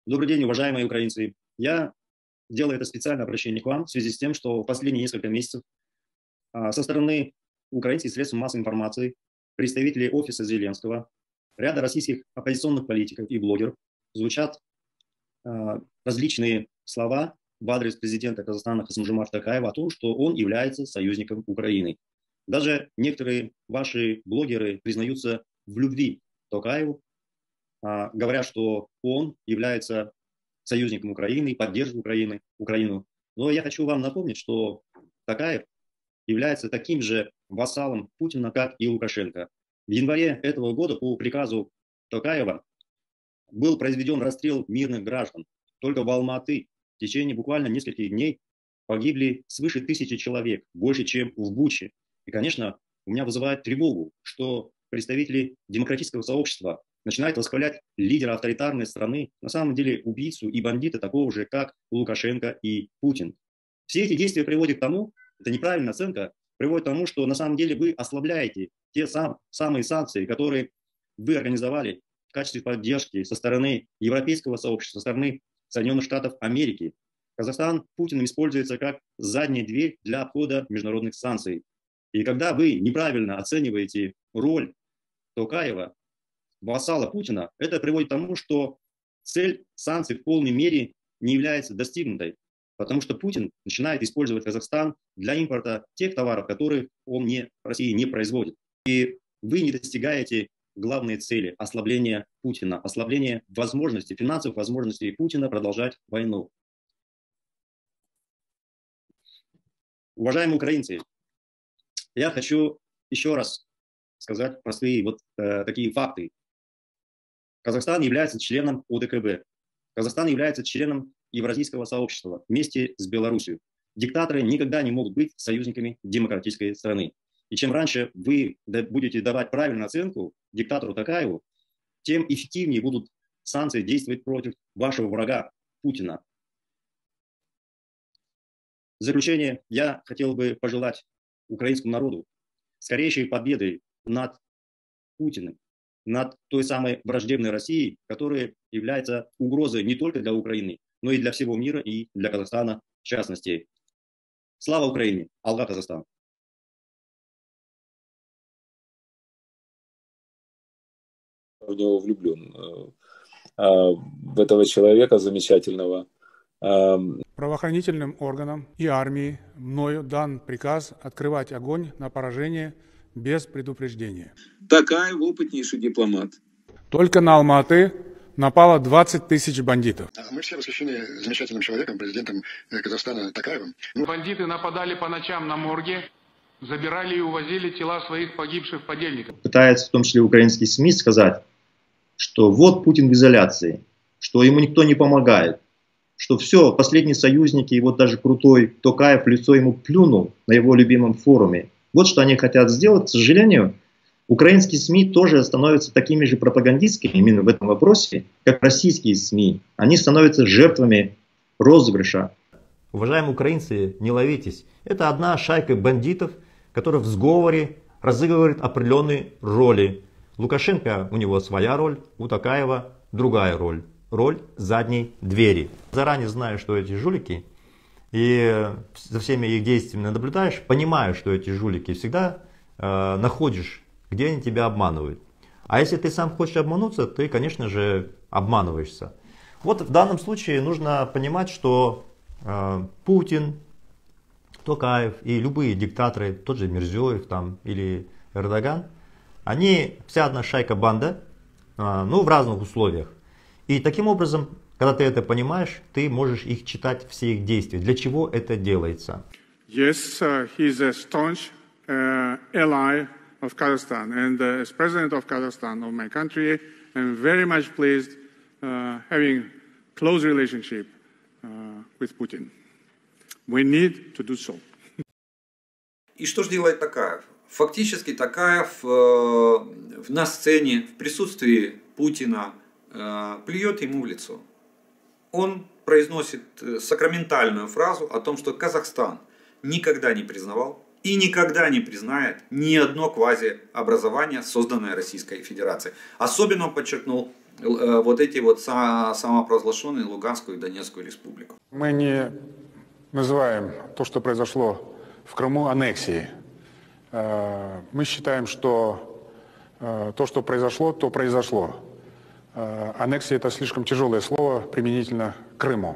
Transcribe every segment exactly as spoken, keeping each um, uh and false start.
Добрый день, уважаемые украинцы. Я делаю это специальное обращение к вам в связи с тем, что в последние несколько месяцев а, со стороны украинских средств массовой информации, представителей офиса Зеленского, ряда российских оппозиционных политиков и блогеров звучат а, различные слова в адрес президента Казахстана Касым-Жомарта Токаева о том, что он является союзником Украины. Даже некоторые ваши блогеры признаются в любви к Токаеву, а, говоря, что он является союзником Украины, поддерживает Украины, Украину. Но я хочу вам напомнить, что Токаев является таким же вассалом Путина, как и Лукашенко. В январе этого года по приказу Токаева был произведен расстрел мирных граждан. Только в Алма-Аты в течение буквально нескольких дней погибли свыше тысячи человек, больше, чем в Буче. И, конечно, у меня вызывает тревогу, что представители демократического сообщества начинают восхвалять лидера авторитарной страны, на самом деле убийцу и бандита такого же, как Лукашенко и Путин. Все эти действия приводят к тому, это неправильная оценка, приводит к тому, что на самом деле вы ослабляете те сам, самые санкции, которые вы организовали в качестве поддержки со стороны европейского сообщества, со стороны Соединенных Штатов Америки. Казахстан Путиным используется как задняя дверь для обхода международных санкций. И когда вы неправильно оцениваете роль Токаева, вассала Путина, это приводит к тому, что цель санкций в полной мере не является достигнутой, потому что Путин начинает использовать Казахстан для импорта тех товаров, которые он не, Россия не производит. И вы не достигаете главной цели – ослабления Путина, ослабления возможностей, финансовых возможностей Путина продолжать войну. Уважаемые украинцы, я хочу еще раз сказать простые вот э, такие факты. Казахстан является членом О Д К Б. Казахстан является членом Евразийского сообщества вместе с Беларусью. Диктаторы никогда не могут быть союзниками демократической страны. И чем раньше вы будете давать правильную оценку диктатору Токаеву, тем эффективнее будут санкции действовать против вашего врага Путина. В заключение я хотел бы пожелать украинскому народу скорейшей победы над Путиным, над той самой враждебной Россией, которая является угрозой не только для Украины, но и для всего мира и для Казахстана в частности. Слава Украине! Алга Казахстан! В него влюблен, в этого человека замечательного. Правоохранительным органам и армии мною дан приказ открывать огонь на поражение без предупреждения. Токаев опытнейший дипломат. Только на Алма-Аты напало двадцать тысяч бандитов. Мы все восхищены замечательным человеком, президентом Казахстана Токаевым. Бандиты нападали по ночам на морги, забирали и увозили тела своих погибших подельников. Пытается в том числе украинские СМИ сказать, что вот Путин в изоляции, что ему никто не помогает, что все, последние союзники, и вот даже крутой Токаев в лицо ему плюнул на его любимом форуме. Вот что они хотят сделать. К сожалению, украинские СМИ тоже становятся такими же пропагандистскими именно в этом вопросе, как российские СМИ. Они становятся жертвами розыгрыша. Уважаемые украинцы, не ловитесь. Это одна шайка бандитов, которая в сговоре разыгрывает определенные роли. Лукашенко, у него своя роль, у Токаева другая роль. Роль задней двери. Заранее знаю, что эти жулики, и за всеми их действиями наблюдаешь, понимаешь, что эти жулики всегда э, находишь, где они тебя обманывают. А если ты сам хочешь обмануться, ты, конечно же, обманываешься. Вот в данном случае нужно понимать, что э, Путин, Токаев и любые диктаторы, тот же Мирзиёев там, или Эрдоган, они вся одна шайка-банда, э, ну, в разных условиях. И таким образом, когда ты это понимаешь, ты можешь их читать, все их действия. Для чего это делается? Yes, uh, he's a staunch uh, ally of Kazakhstan, and uh, as president of Kazakhstan, of my country, I'm very much pleased uh, having close relationship uh, with Putin. We need to do so. И что же делает Токаев? Фактически Токаев э, на сцене, в присутствии Путина, э, плюет ему в лицо. Он произносит сакраментальную фразу о том, что Казахстан никогда не признавал и никогда не признает ни одно квазиобразование, созданное Российской Федерацией. Особенно он подчеркнул вот эти вот самопровозглашенные Луганскую и Донецкую республику. Мы не называем то, что произошло в Крыму, аннексией. Мы считаем, что то, что произошло, то произошло. Аннексия – это слишком тяжелое слово применительно к Крыму.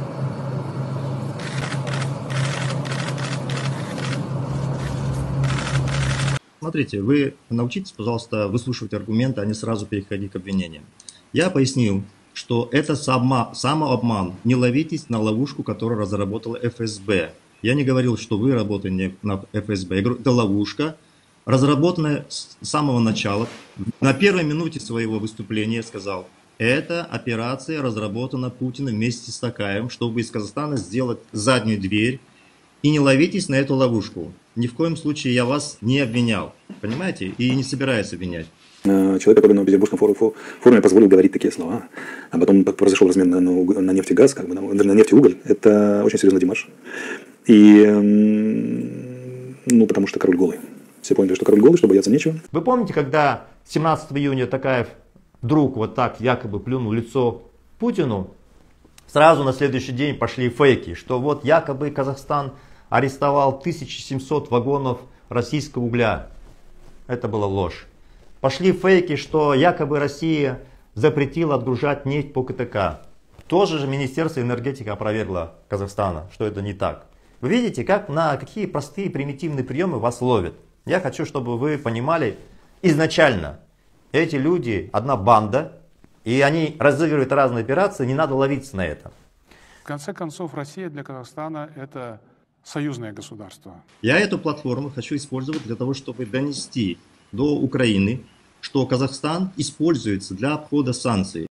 Смотрите, вы научитесь, пожалуйста, выслушивать аргументы, а не сразу переходить к обвинениям. Я пояснил, что это самообман. Не ловитесь на ловушку, которую разработала эф эс бэ. Я не говорил, что вы работаете на эф эс бэ. Я говорю, это ловушка, разработанная с самого начала. На первой минуте своего выступления я сказал, эта операция разработана Путиным вместе с Токаевым, чтобы из Казахстана сделать заднюю дверь. И не ловитесь на эту ловушку. Ни в коем случае я вас не обвинял. Понимаете? И не собираюсь обвинять. Человек, который на Петербургском форуме позволил говорить такие слова, а потом произошел размен на, на нефть и газ, как бы, на нефть и уголь, это очень серьезный демарш. И, ну, потому что король голый. Все поняли, что король голый, что бояться нечего. Вы помните, когда семнадцатого июня Токаев вдруг вот так якобы плюнул в лицо Путину, сразу на следующий день пошли фейки, что вот якобы Казахстан арестовал тысячу семьсот вагонов российского угля. Это была ложь. Пошли фейки, что якобы Россия запретила отгружать нефть по ка тэ ка. Тоже же Министерство энергетики опровергло Казахстана, что это не так. Вы видите, как, на какие простые примитивные приемы вас ловят. Я хочу, чтобы вы понимали изначально, эти люди одна банда, и они разыгрывают разные операции, не надо ловиться на это. В конце концов, Россия для Казахстана – это союзное государство. Я эту платформу хочу использовать для того, чтобы донести до Украины, что Казахстан используется для обхода санкций.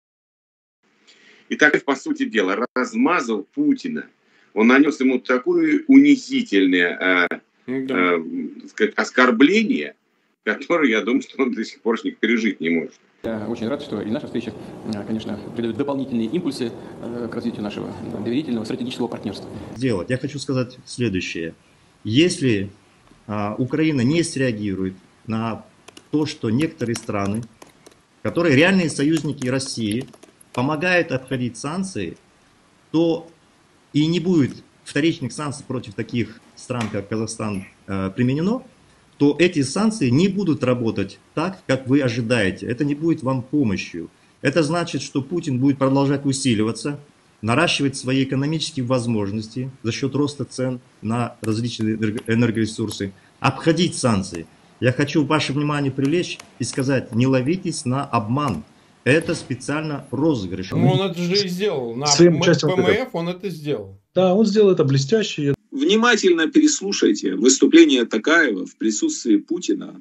И так, по сути дела, размазал Путина. Он нанес ему такое унизительное э, э, сказать, оскорбление, которое, я думаю, что он до сих пор пережить не может. Я очень рад, что и наша встреча, конечно, придает дополнительные импульсы к развитию нашего доверительного стратегического партнерства. Сделать. Я хочу сказать следующее. Если а, Украина не среагирует на то, что некоторые страны, которые реальные союзники России, помогают обходить санкции, то и не будет вторичных санкций против таких стран, как Казахстан, а, применено, то эти санкции не будут работать так, как вы ожидаете. Это не будет вам помощью. Это значит, что Путин будет продолжать усиливаться, наращивать свои экономические возможности за счет роста цен на различные энергоресурсы, обходить санкции. Я хочу ваше внимание привлечь и сказать, не ловитесь на обман. Это специально розыгрыш. Ну, он это же и сделал. На Своим Пэ Эм Эф он это сделал. Да, он сделал это блестяще. Внимательно переслушайте выступление Токаева в присутствии Путина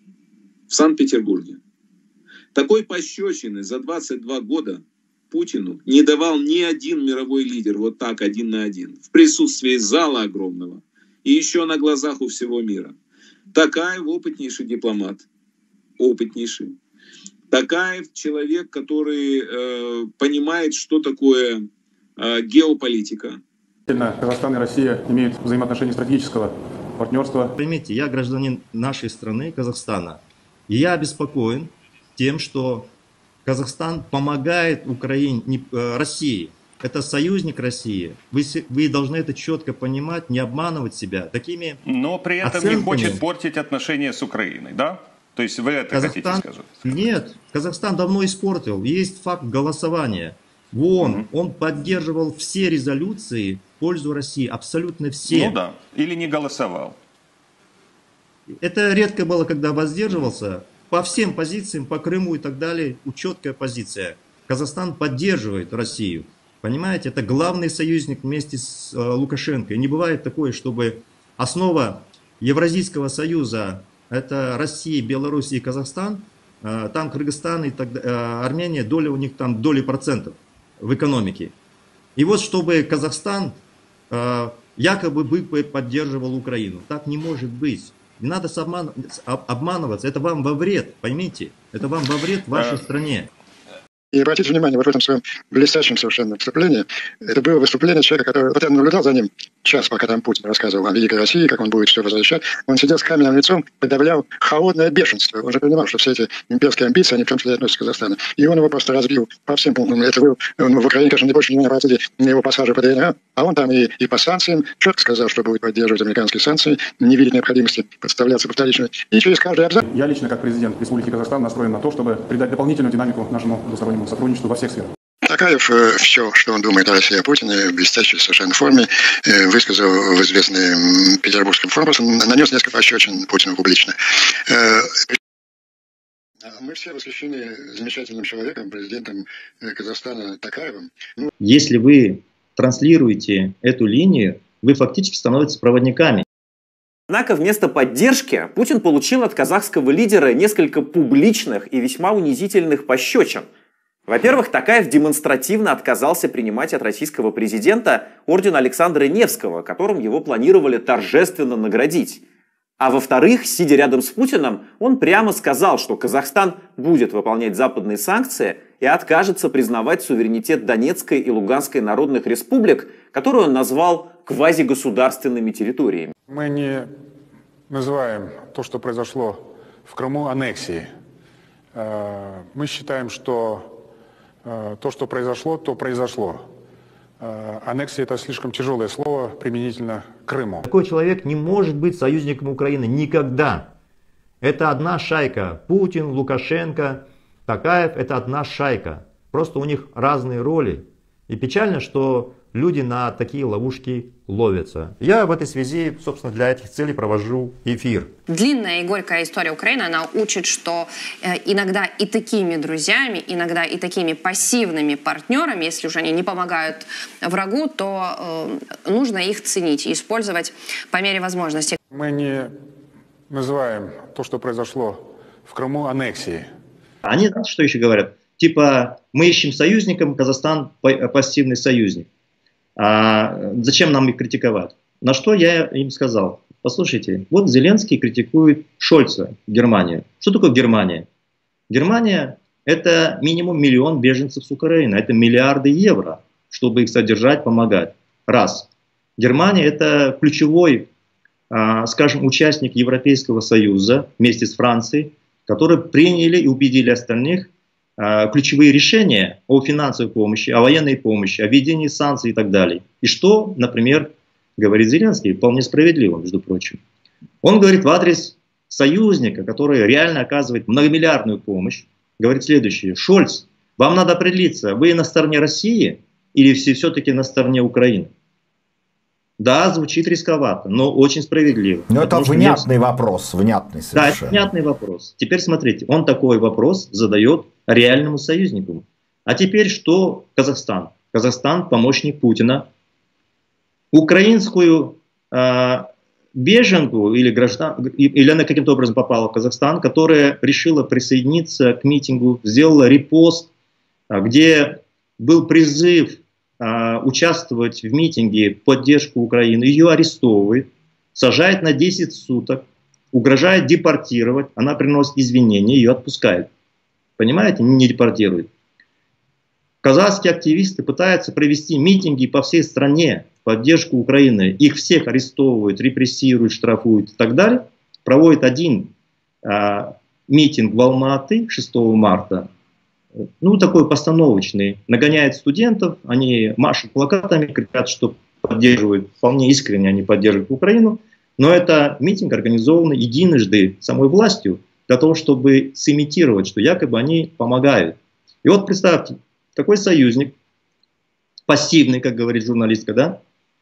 в Санкт-Петербурге. Такой пощечины за двадцать два года Путину не давал ни один мировой лидер вот так один на один. В присутствии зала огромного и еще на глазах у всего мира. Токаев опытнейший дипломат. Опытнейший. Токаев человек, который э, понимает, что такое э, геополитика. Казахстан и Россия имеют взаимоотношения стратегического партнерства. Поймите, я гражданин нашей страны, Казахстана, и я обеспокоен тем, что Казахстан помогает Украине, не, э, России. Это союзник России. Вы, вы должны это четко понимать, не обманывать себя такими Но при этом оценками. Не хочет портить отношения с Украиной, да? То есть вы это Казахстан, хотите сказать? Нет, Казахстан давно испортил. Есть факт голосования. ВООН, угу. Он поддерживал все резолюции в пользу России, абсолютно все. Ну да, или не голосовал. Это редко было, когда воздерживался. По всем позициям, по Крыму и так далее, четкая позиция. Казахстан поддерживает Россию. Понимаете, это главный союзник вместе с э, Лукашенко. И не бывает такое, чтобы основа Евразийского союза, это Россия, Беларусь и Казахстан, э, там Кыргызстан и так, э, Армения, доля у них там доли процентов в экономике. И вот чтобы Казахстан э, якобы бы поддерживал Украину. Так не может быть. Не надо обман, обманываться. Это вам во вред, поймите. Это вам во вред вашей стране. И обратите внимание, вот в этом своем блестящем совершенно выступлении, это было выступление человека, который, вот я наблюдал за ним Сейчас, пока там Путин рассказывал о Великой России, как он будет все возвращать, он сидел с каменным лицом, подавлял холодное бешенство. Он же понимал, что все эти имперские амбиции, они в том числе относятся к Казахстану. И он его просто разбил по всем пунктам. Это был, он в Украине, конечно, не больше не обратили на его пассажи по ДНР, а он там и, и по санкциям четко сказал, что будет поддерживать американские санкции, не видит необходимости подставляться повторично. И через каждый абзац... Я лично, как президент Республики Казахстан, настроен на то, чтобы придать дополнительную динамику нашему двустороннему сотрудничеству во всех сферах. Такаев э, все, что он думает о России, о Путине, в блестящей совершенно форме, э, высказал в известной петербургском форумсе, нанес несколько пощечин Путину публично. Э, мы все восхищены замечательным человеком, президентом Казахстана Такаевым. Ну... Если вы транслируете эту линию, вы фактически становитесь проводниками. Однако вместо поддержки Путин получил от казахского лидера несколько публичных и весьма унизительных пощечин. Во-первых, Такаев демонстративно отказался принимать от российского президента орден Александра Невского, которым его планировали торжественно наградить. А во-вторых, сидя рядом с Путиным, он прямо сказал, что Казахстан будет выполнять западные санкции и откажется признавать суверенитет Донецкой и Луганской народных республик, которую он назвал квазигосударственными территориями. Мы не называем то, что произошло в Крыму, аннексией. Мы считаем, что то, что произошло, то произошло. Аннексия – это слишком тяжелое слово применительно к Крыму. Такой человек не может быть союзником Украины никогда. Это одна шайка. Путин, Лукашенко, Такаев – это одна шайка. Просто у них разные роли. И печально, что люди на такие ловушки ловятся. Я в этой связи, собственно, для этих целей провожу эфир. Длинная и горькая история Украины, она учит, что э, иногда и такими друзьями, иногда и такими пассивными партнерами, если уже они не помогают врагу, то э, нужно их ценить и использовать по мере возможности. Мы не называем то, что произошло в Крыму, аннексией. Они, знаете, что еще говорят? Типа, мы ищем союзников, Казахстан пассивный союзник. А зачем нам их критиковать? На что я им сказал: послушайте, вот Зеленский критикует Шольца, Германию. Что такое Германия? Германия – это минимум миллион беженцев с Украины, это миллиарды евро, чтобы их содержать, помогать. Раз. Германия – это ключевой, скажем, участник Европейского Союза вместе с Францией, которые приняли и убедили остальных ключевые решения о финансовой помощи, о военной помощи, о введении санкций и так далее. И что, например, говорит Зеленский, вполне справедливо, между прочим. Он говорит в адрес союзника, который реально оказывает многомиллиардную помощь, говорит следующее: Шольц, вам надо определиться, вы на стороне России или все-таки на стороне Украины? Да, звучит рисковато, но очень справедливо. Но это внятный я... вопрос, внятный совершенно. Да, это внятный вопрос. Теперь смотрите, он такой вопрос задает реальному союзнику. А теперь что Казахстан? Казахстан помощник Путина. Украинскую э, беженку или граждан, или она каким-то образом попала в Казахстан, которая решила присоединиться к митингу, сделала репост, где был призыв участвовать в митинге в поддержку Украины, ее арестовывает, сажает на десять суток, угрожает депортировать, она приносит извинения, ее отпускает. Понимаете, не депортирует. Казахские активисты пытаются провести митинги по всей стране в поддержку Украины. Их всех арестовывают, репрессируют, штрафуют и так далее. Проводит один а, митинг в Алма-Аты шестого марта. Ну, такой постановочный, нагоняет студентов, они машут плакатами, кричат, что поддерживают, вполне искренне они поддерживают Украину, но это митинг организован единожды самой властью для того, чтобы сымитировать, что якобы они помогают. И вот представьте, такой союзник, пассивный, как говорит журналистка, да,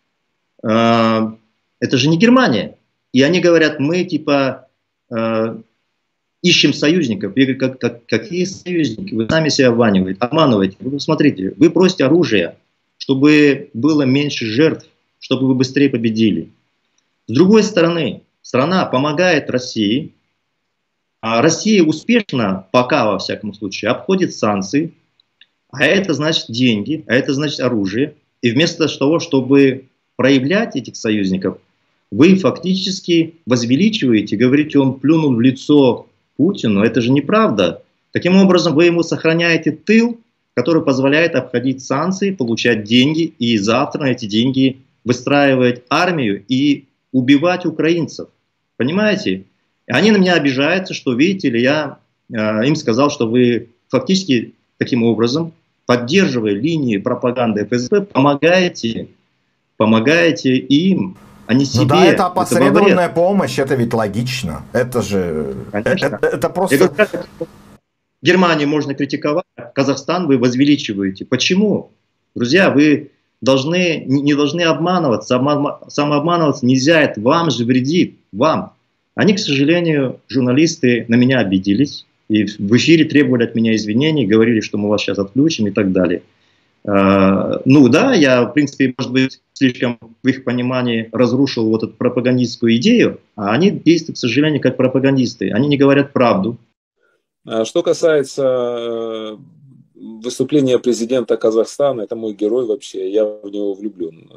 э, это же не Германия. И они говорят, мы типа... Э, ищем союзников. Я говорю, как, как, какие союзники? Вы сами себя обманываете, обманываете. Вы смотрите, вы просите оружие, чтобы было меньше жертв, чтобы вы быстрее победили. С другой стороны, страна помогает России, а Россия успешно, пока во всяком случае, обходит санкции, а это значит деньги, а это значит оружие. И вместо того, чтобы проявлять этих союзников, вы фактически возвеличиваете, говорите, он плюнул в лицо Путину. Это же неправда. Таким образом, вы ему сохраняете тыл, который позволяет обходить санкции, получать деньги, и завтра на эти деньги выстраивать армию и убивать украинцев. Понимаете? И они на меня обижаются, что, видите ли, я э, им сказал, что вы фактически таким образом, поддерживая линии пропаганды эф эс бэ, помогаете, помогаете им, а не себе. Ну да, это опосредованная это помощь, это ведь логично. Это же... Это, это просто... Это, Германию можно критиковать, Казахстан вы возвеличиваете. Почему? Друзья, вы должны, не должны обманываться. Самообманываться нельзя, это вам же вредит, вам. Они, к сожалению, журналисты на меня обиделись. И в эфире требовали от меня извинений, говорили, что мы вас сейчас отключим и так далее. Ну да, я, в принципе, может быть, слишком в их понимании разрушил вот эту пропагандистскую идею, а они действуют, к сожалению, как пропагандисты. Они не говорят правду. Что касается выступления президента Казахстана, это мой герой вообще, я в него влюблен,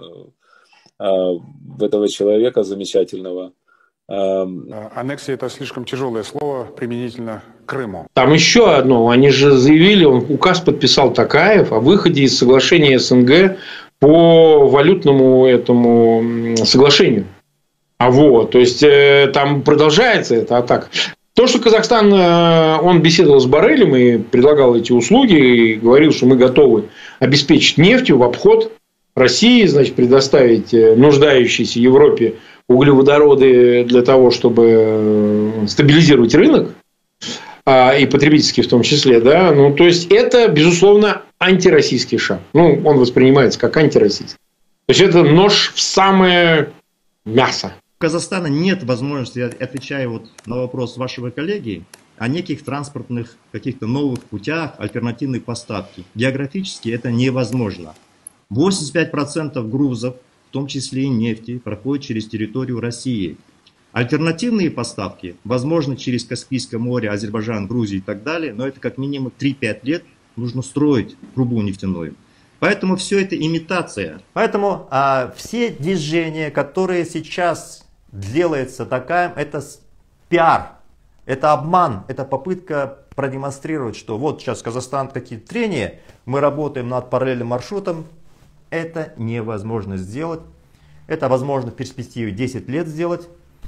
в этого человека замечательного. Аннексия — это слишком тяжелое слово применительно к Крыму. Там еще одно. Они же заявили, он указ подписал Токаев о выходе из соглашения эс эн гэ по валютному этому соглашению. А вот, то есть там продолжается эта атака. То, что Казахстан, он беседовал с Боррелем и предлагал эти услуги, и говорил, что мы готовы обеспечить нефтью в обход России, значит, предоставить нуждающейся Европе углеводороды для того, чтобы стабилизировать рынок, и потребительский в том числе, да, ну, то есть, это, безусловно, антироссийский шаг. Ну, он воспринимается как антироссийский. То есть, это нож в самое мясо. У Казахстана нет возможности, отвечая вот на вопрос вашего коллеги, о неких транспортных каких-то новых путях, альтернативной поставки. Географически это невозможно. восемьдесят пять процентов грузов, в том числе и нефти, проходят через территорию России. Альтернативные поставки возможны через Каспийское море, Азербайджан, Грузию и так далее, но это как минимум три-пять лет нужно строить трубу нефтяную. Поэтому все это имитация. Поэтому а, все движения, которые сейчас делаются такая, это пиар, это обман, это попытка продемонстрировать, что вот сейчас Казахстан какие-то трения, мы работаем над параллельным маршрутом. Это невозможно сделать. Это возможно в перспективе десять лет сделать.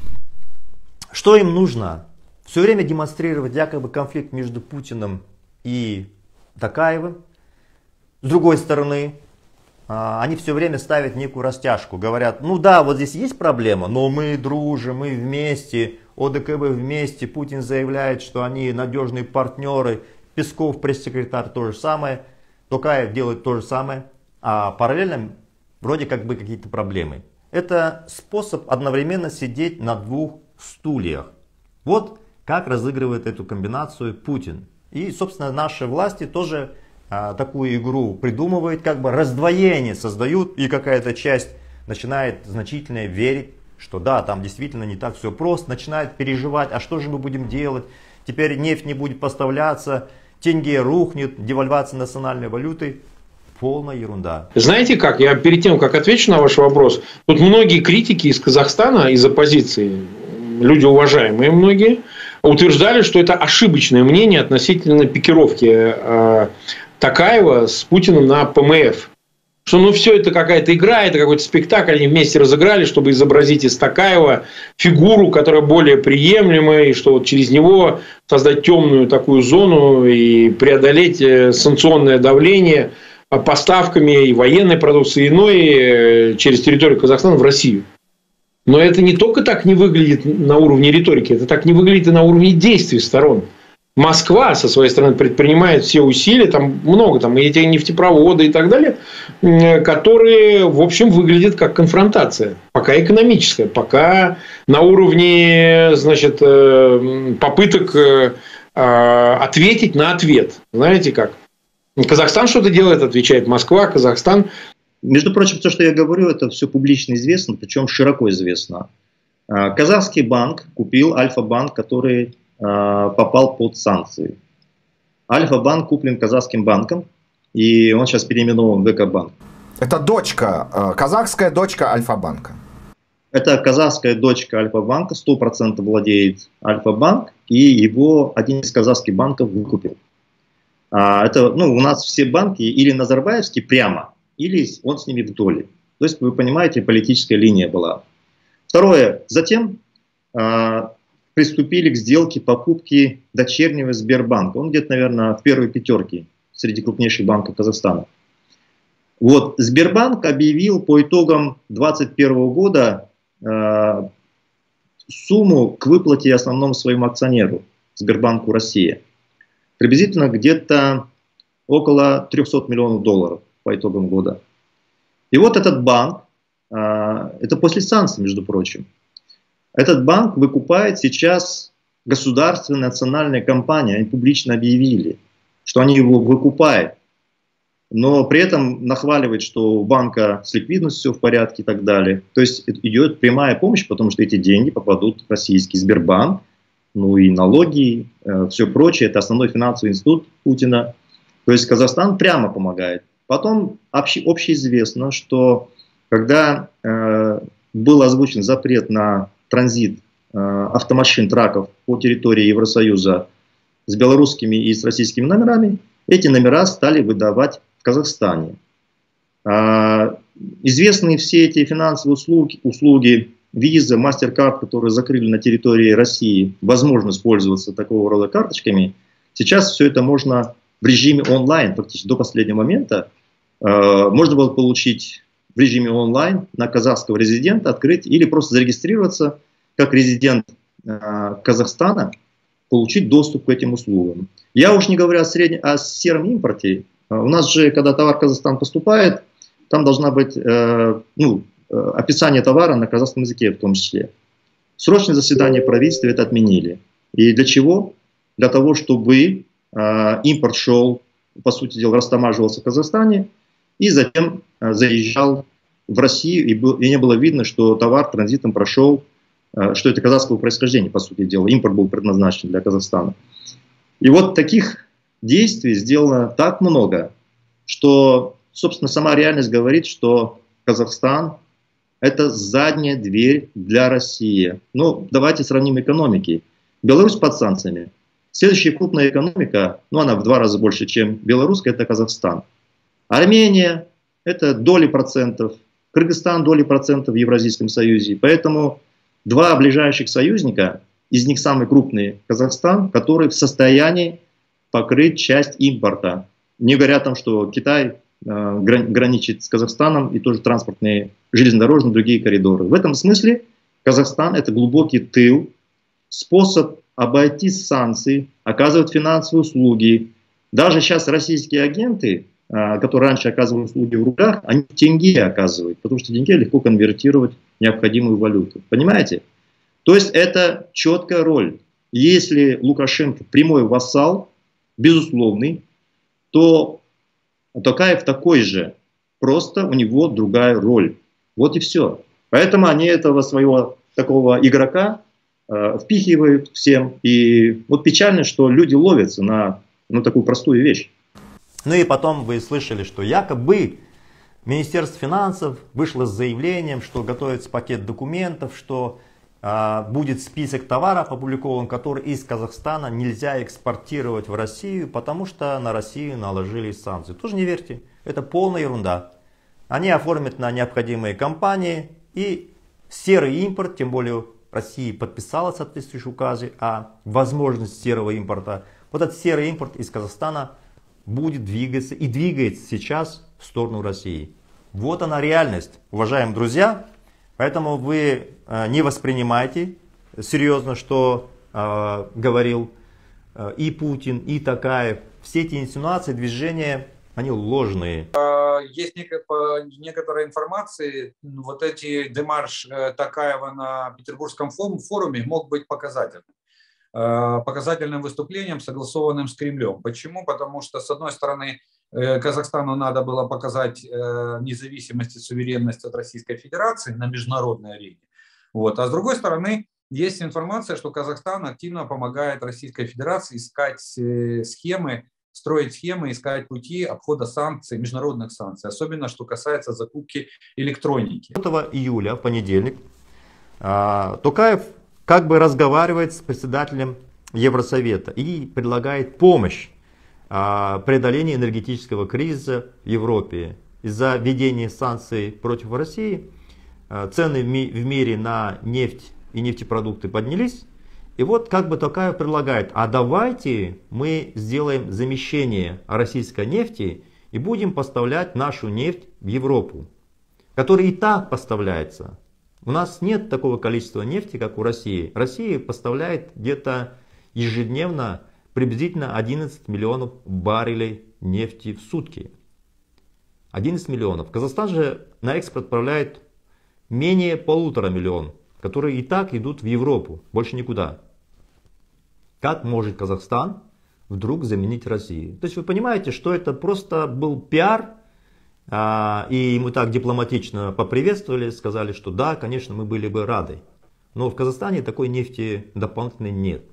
Что им нужно? Все время демонстрировать якобы конфликт между Путиным и Токаевым. С другой стороны, они все время ставят некую растяжку. Говорят, ну да, вот здесь есть проблема, но мы дружим, мы вместе, о дэ ка бэ вместе. Путин заявляет, что они надежные партнеры. Песков, пресс-секретарь, то же самое. Токаев делает то же самое. А параллельно вроде как бы какие-то проблемы. Это способ одновременно сидеть на двух стульях. Вот как разыгрывает эту комбинацию Путин. И, собственно, наши власти тоже а, такую игру придумывают, как бы раздвоение создают, и какая-то часть начинает значительно верить, что да, там действительно не так все просто, начинает переживать, а что же мы будем делать, теперь нефть не будет поставляться, тенге рухнет, девальвация национальной валюты. Полная ерунда. Знаете как, я перед тем, как отвечу на ваш вопрос, тут многие критики из Казахстана, из оппозиции, люди уважаемые многие, утверждали, что это ошибочное мнение относительно пикировки э, Токаева с Путиным на пэ эм эф. Что ну все это какая-то игра, это какой-то спектакль, они вместе разыграли, чтобы изобразить из Токаева фигуру, которая более приемлемая, и что вот через него создать темную такую зону и преодолеть санкционное давление поставками и военной продукции, иной через территорию Казахстана в Россию. Но это не только так не выглядит на уровне риторики, это так не выглядит и на уровне действий сторон. Москва со своей стороны предпринимает все усилия, там много, там и эти нефтепроводы и так далее, которые, в общем, выглядят как конфронтация. Пока экономическая, пока на уровне, значит, попыток ответить на ответ. Знаете как? Казахстан что-то делает, отвечает Москва, Казахстан. Между прочим, то, что я говорю, это все публично известно, причем широко известно. Казахский банк купил Альфа-банк, который попал под санкции. Альфа-банк куплен казахским банком, и он сейчас переименован в Экобанк. Это дочка, казахская дочка Альфа-банка. Это казахская дочка Альфа-банка, сто процентов владеет Альфа-банк, и его один из казахских банков выкупил. Это, ну, у нас все банки или Назарбаевские прямо, или он с ними в доле. То есть, вы понимаете, политическая линия была. Второе. Затем э, приступили к сделке покупки дочернего Сбербанка. Он где-то, наверное, в первой пятерке среди крупнейших банков Казахстана. Вот, Сбербанк объявил по итогам две тысячи двадцать первого года э, сумму к выплате основному своему акционеру, Сбербанку Россия. Приблизительно где-то около трёхсот миллионов долларов по итогам года. И вот этот банк, э, это после санкций, между прочим, этот банк выкупает сейчас государственная национальная компания, они публично объявили, что они его выкупают. Но при этом нахваливает, что у банка с ликвидностью все в порядке и так далее. То есть идет прямая помощь, потому что эти деньги попадут в российский Сбербанк, ну и налоги, э, все прочее. Это основной финансовый институт Путина. То есть Казахстан прямо помогает. Потом обще, общеизвестно, что когда э, был озвучен запрет на транзит э, автомашин, траков по территории Евросоюза с белорусскими и с российскими номерами, эти номера стали выдавать в Казахстане. А, известны все эти финансовые услуги, услуги Visa, MasterCard, которые закрыли на территории России, возможность пользоваться такого рода карточками. Сейчас все это можно в режиме онлайн, фактически до последнего момента, а, можно было получить в режиме онлайн на казахского резидента, открыть или просто зарегистрироваться как резидент а, Казахстана, получить доступ к этим услугам. Я уж не говорю о, среднем, о сером импорте. У нас же, когда товар в Казахстан поступает, там должна быть э, ну, описание товара на казахском языке в том числе. Срочное заседание правительства это отменили. И для чего? Для того, чтобы э, импорт шел, по сути дела, растамаживался в Казахстане, и затем э, заезжал в Россию, и, был, и не было видно, что товар транзитом прошел, э, что это казахского происхождения, по сути дела. Импорт был предназначен для Казахстана. И вот таких действий сделано так много, что, собственно, сама реальность говорит, что Казахстан – это задняя дверь для России. Ну, давайте сравним экономики. Беларусь под санкциями. Следующая крупная экономика, ну, она в два раза больше, чем белорусская, это Казахстан. Армения – это доли процентов. Кыргызстан – доли процентов в Евразийском союзе. Поэтому два ближайших союзника, из них самый крупный Казахстан, который в состоянии покрыть часть импорта. Не говоря о том, что Китай э, граничит с Казахстаном и тоже транспортные, железнодорожные, другие коридоры. В этом смысле Казахстан – это глубокий тыл, способ обойти санкции, оказывать финансовые услуги. Даже сейчас российские агенты, э, которые раньше оказывали услуги в рублях, они тенге оказывают, потому что тенге легко конвертировать в необходимую валюту. Понимаете? То есть это четкая роль. Если Лукашенко прямой вассал, безусловный, то Токаев такой же, просто у него другая роль. Вот и все. Поэтому они этого своего такого игрока э, впихивают всем. И вот печально, что люди ловятся на, на такую простую вещь. Ну и потом вы слышали, что якобы Министерство финансов вышло с заявлением, что готовится пакет документов, что будет список товаров опубликован, который из Казахстана нельзя экспортировать в Россию, потому что на Россию наложили санкции. Тоже не верьте, это полная ерунда. Они оформят на необходимые компании, и серый импорт, тем более Россия подписала соответствующие указы о возможности серого импорта. Вот этот серый импорт из Казахстана будет двигаться и двигается сейчас в сторону России. Вот она реальность, уважаемые друзья. Поэтому вы э, не воспринимайте серьезно, что э, говорил э, и Путин, и Токаев. Все эти инсинуации, движения, они ложные. Есть некоторая информация, вот эти демарш Токаева на Петербургском форуме мог быть показательным. Показательным выступлением, согласованным с Кремлем. Почему? Потому что, с одной стороны, Казахстану надо было показать независимость и суверенность от Российской Федерации на международной арене. Вот. А с другой стороны, есть информация, что Казахстан активно помогает Российской Федерации искать схемы, строить схемы, искать пути обхода санкций, международных санкций. Особенно, что касается закупки электроники. пятого июля, в понедельник, Токаев как бы разговаривает с председателем Евросовета и предлагает помощь преодолению энергетического кризиса в Европе. из-за введения санкций против России цены в мире на нефть и нефтепродукты поднялись. И вот как бы Токаев предлагает, а давайте мы сделаем замещение российской нефти и будем поставлять нашу нефть в Европу, которая и так поставляется. У нас нет такого количества нефти, как у России. Россия поставляет где-то ежедневно приблизительно одиннадцать миллионов баррелей нефти в сутки. одиннадцать миллионов. Казахстан же на экспорт отправляет менее полутора миллионов, которые и так идут в Европу, больше никуда. Как может Казахстан вдруг заменить Россию? То есть вы понимаете, что это просто был пиар, а, и мы так дипломатично поприветствовали, сказали, что да, конечно, мы были бы рады. Но в Казахстане такой нефти дополнительной нет.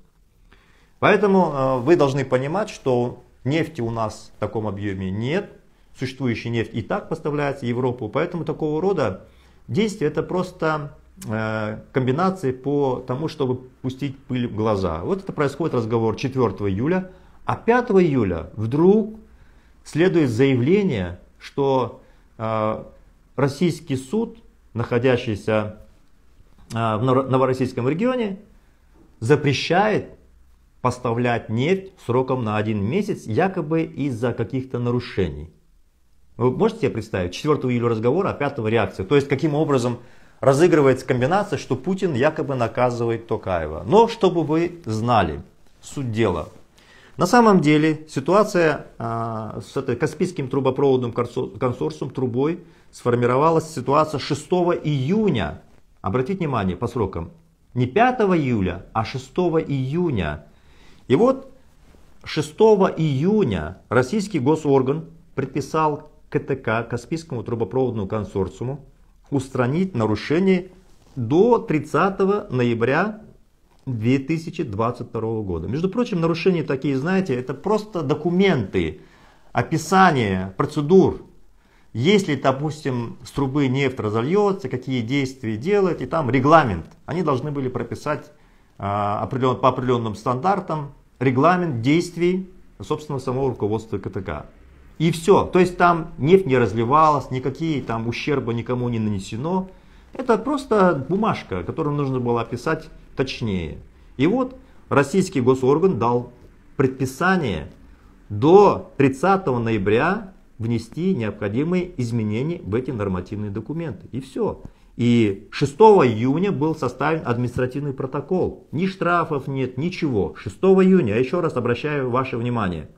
Поэтому а, вы должны понимать, что нефти у нас в таком объеме нет. Существующая нефть и так поставляется в Европу. Поэтому такого рода действия это просто э, комбинации по тому, чтобы пустить пыль в глаза. Вот это происходит разговор четвёртого июля. А пятого июля вдруг следует заявление, что э, российский суд, находящийся э, в Новороссийском регионе, запрещает поставлять нефть сроком на один месяц, якобы из-за каких-то нарушений. Вы можете себе представить? четвёртого июля разговор, а пятого реакция. То есть каким образом разыгрывается комбинация, что Путин якобы наказывает Токаева. Но чтобы вы знали суть дела. На самом деле ситуация а, с этой Каспийским трубопроводным консорциумом, трубой, сформировалась ситуация шестого июня. Обратите внимание по срокам. Не пятого июля, а шестого июня. И вот шестого июня российский госорган предписал КТК, Каспийскому трубопроводному консорциуму, устранить нарушение до тридцатого ноября две тысячи двадцать второго года. Между прочим, нарушения такие, знаете, это просто документы, описание процедур. Если, допустим, с трубы нефть разольется, какие действия делать, и там регламент. Они должны были прописать а, определен, по определенным стандартам регламент действий, собственно, самого руководства КТК. И все. То есть там нефть не разливалась, никакие там ущерба никому не нанесено. Это просто бумажка, которую нужно было описать точнее. И вот российский госорган дал предписание до тридцатого ноября внести необходимые изменения в эти нормативные документы. И все. И шестого июня был составлен административный протокол. Ни штрафов нет, ничего. шестого июня, я еще раз обращаю ваше внимание.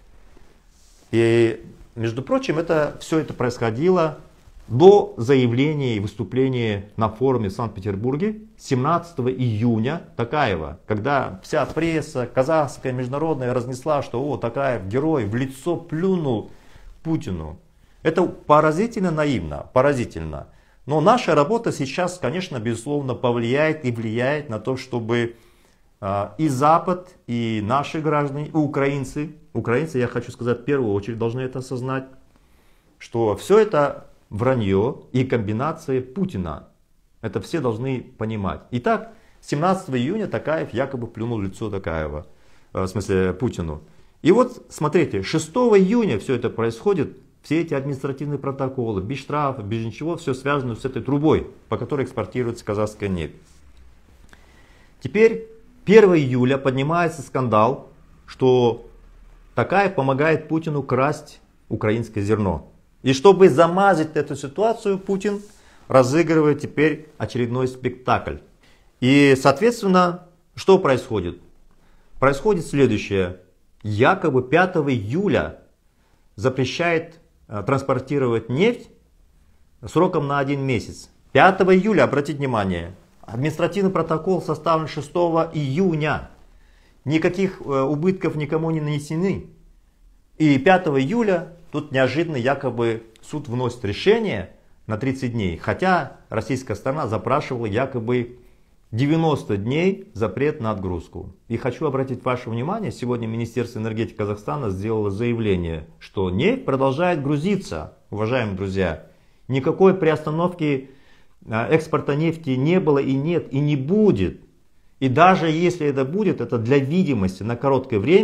И, между прочим, это, все это происходило до заявления и выступления на форуме в Санкт-Петербурге семнадцатого июня Токаева, когда вся пресса казахская, международная разнесла, что о, Токаев герой, в лицо плюнул Путину. Это поразительно наивно, поразительно. Но наша работа сейчас, конечно, безусловно, повлияет и влияет на то, чтобы и Запад, и наши граждане, и украинцы, украинцы, я хочу сказать, в первую очередь должны это осознать, что все это вранье и комбинация Путина. Это все должны понимать. Итак, семнадцатого июня Токаев якобы плюнул в лицо Токаева, в смысле Путину. И вот смотрите, шестого июня все это происходит, все эти административные протоколы, без штрафа, без ничего, все связано с этой трубой, по которой экспортируется казахская нефть. Теперь первого июля поднимается скандал, что Токаев помогает Путину красть украинское зерно. И чтобы замазать эту ситуацию, Путин разыгрывает теперь очередной спектакль. И, соответственно, что происходит? Происходит следующее. Якобы пятого июля запрещает транспортировать нефть сроком на один месяц. пятого июля, обратите внимание, административный протокол составлен шестого июня. Никаких убытков никому не нанесены. И пятого июля тут неожиданно якобы суд вносит решение на тридцать дней. Хотя российская сторона запрашивала якобы девяносто дней запрет на отгрузку. И хочу обратить ваше внимание, сегодня Министерство энергетики Казахстана сделало заявление, что нефть продолжает грузиться, уважаемые друзья. Никакой приостановки экспорта нефти не было и нет, и не будет. И даже если это будет, это для видимости на короткое время,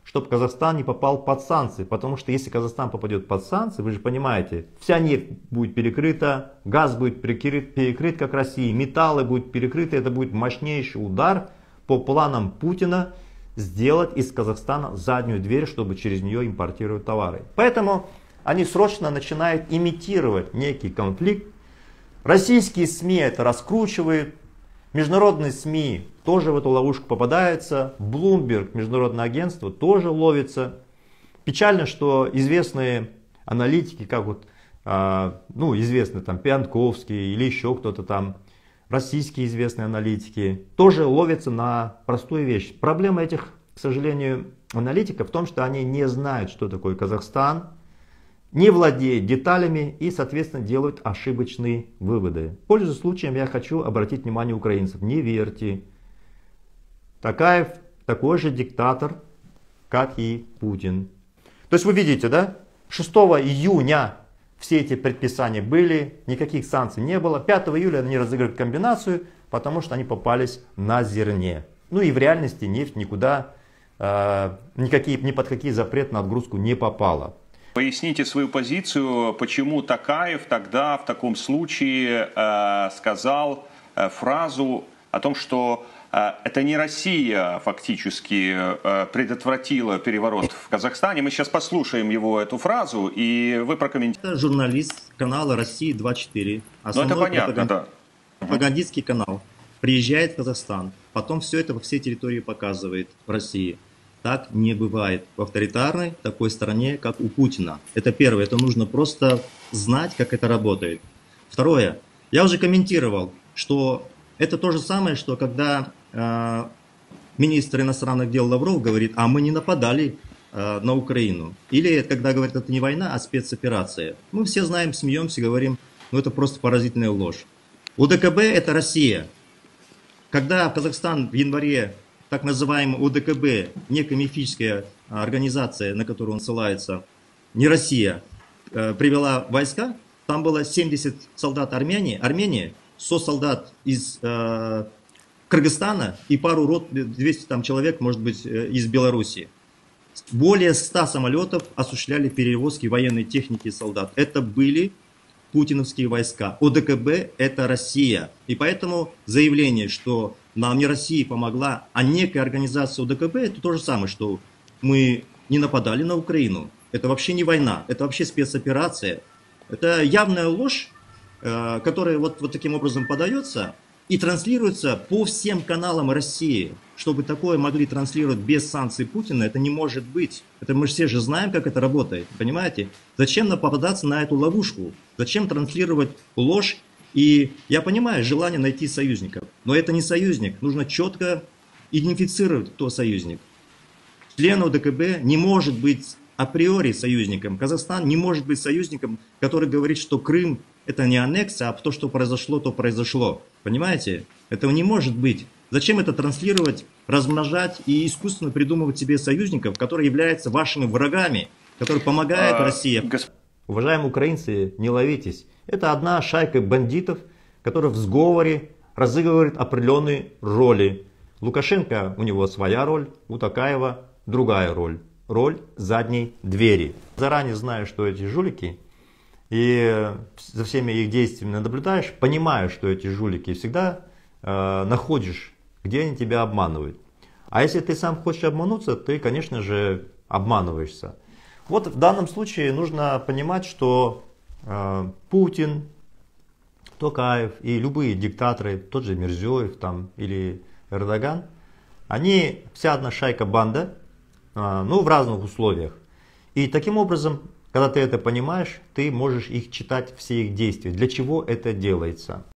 чтобы Казахстан не попал под санкции. Потому что если Казахстан попадет под санкции, вы же понимаете, вся нефть будет перекрыта, газ будет перекрыт, перекрыт как России, металлы будут перекрыты. Это будет мощнейший удар по планам Путина сделать из Казахстана заднюю дверь, чтобы через нее импортировать товары. Поэтому они срочно начинают имитировать некий конфликт. Российские СМИ это раскручивают, международные СМИ тоже в эту ловушку попадаются, Bloomberg, международное агентство, тоже ловится. Печально, что известные аналитики, как вот, а, ну, известные там Пьянковский или еще кто-то там, российские известные аналитики, тоже ловятся на простую вещь. Проблема этих, к сожалению, аналитиков в том, что они не знают, что такое Казахстан, не владеют деталями и, соответственно, делают ошибочные выводы. Пользуясь случаем, я хочу обратить внимание украинцев. Не верьте. Такаев такой же диктатор, как и Путин. То есть вы видите, да? шестого июня все эти предписания были, никаких санкций не было. пятого июля они разыграли комбинацию, потому что они попались на зерне. Ну и в реальности нефть никуда, э, никакие, ни под какие запреты на отгрузку не попала. Поясните свою позицию, почему Такаев тогда в таком случае э, сказал э, фразу о том, что э, это не Россия фактически э, предотвратила переворот в Казахстане. Мы сейчас послушаем его эту фразу, и вы прокомментируете. Это журналист канала Россия двадцать четыре. Ну это понятно, пропаганд... да. Пропагандистский канал. Приезжает в Казахстан, потом все это по всей территории показывает в России. Так не бывает в авторитарной такой стране, как у Путина. Это первое, это нужно просто знать, как это работает. Второе, я уже комментировал, что это то же самое, что когда э, министр иностранных дел Лавров говорит, а мы не нападали э, на Украину. Или когда говорит, это не война, а спецоперация. Мы все знаем, смеемся, говорим, ну это просто поразительная ложь. УДКБ это Россия. Когда Казахстан в январе, так называемый ОДКБ, некая мифическая организация, на которую он ссылается, не Россия, привела войска, там было семьдесят солдат Армении, Армении, сто солдат из э, Кыргызстана и пару рот, двести там человек, может быть, из Белоруссии. Более ста самолетов осуществляли перевозки военной техники и солдат. Это были путиновские войска. ОДКБ это Россия. И поэтому заявление, что нам не Россия помогла, а некая организация ОДКБ, это то же самое, что мы не нападали на Украину. Это вообще не война, это вообще спецоперация. Это явная ложь, которая вот, вот таким образом подается и транслируется по всем каналам России. Чтобы такое могли транслировать без санкций Путина, это не может быть. Это мы все же знаем, как это работает, понимаете? Зачем нам попадаться на эту ловушку? Зачем транслировать ложь? И я понимаю желание найти союзников, но это не союзник. Нужно четко идентифицировать, кто союзник. Член ОДКБ не может быть априори союзником. Казахстан не может быть союзником, который говорит, что Крым это не аннексия, а то, что произошло, то произошло. Понимаете? Этого не может быть. Зачем это транслировать, размножать и искусственно придумывать себе союзников, которые являются вашими врагами, которые помогают а, России? Гос... Уважаемые украинцы, не ловитесь. Это одна шайка бандитов, которая в сговоре разыгрывает определенные роли. Лукашенко, у него своя роль, у Такаева другая роль. Роль задней двери. Заранее знаю, что эти жулики, и за всеми их действиями наблюдаешь, понимаешь, что эти жулики всегда э, находишь, где они тебя обманывают. А если ты сам хочешь обмануться, ты, конечно же, обманываешься. Вот в данном случае нужно понимать, что э, Путин, Токаев и любые диктаторы, тот же Мирзиёев там, или Эрдоган, они вся одна шайка-банда, э, ну в разных условиях. И таким образом, когда ты это понимаешь, ты можешь их читать, все их действия. Для чего это делается?